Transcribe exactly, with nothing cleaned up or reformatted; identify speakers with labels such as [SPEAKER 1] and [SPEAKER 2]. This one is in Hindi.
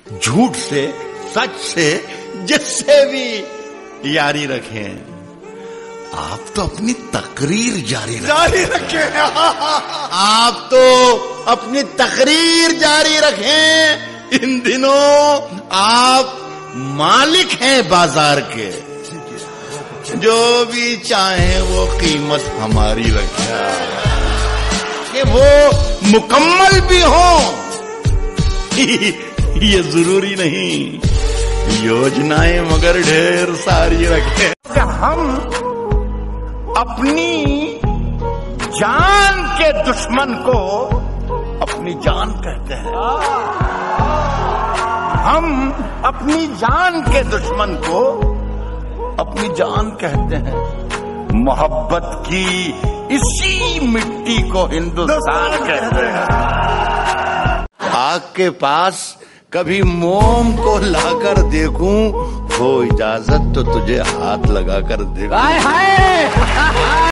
[SPEAKER 1] झूठ से, सच से, जिससे भी यारी रखें। आप तो अपनी तकरीर जारी रखें।
[SPEAKER 2] जारी रखें।
[SPEAKER 1] आप तो अपनी तकरीर जारी रखें। इन दिनों आप मालिक हैं बाजार के, जो भी चाहे वो कीमत हमारी रखे, कि वो मुकम्मल भी हो ये जरूरी नहीं, योजनाएं मगर ढेर सारी रखें। हम अपनी जान के दुश्मन को अपनी जान कहते हैं। हम अपनी जान के दुश्मन को अपनी जान कहते हैं। मोहब्बत की इसी मिट्टी को हिंदुस्तान कहते हैं। आग के पास कभी मोम को लाकर देखूं, हो इजाजत तो तुझे हाथ लगाकर देखूं।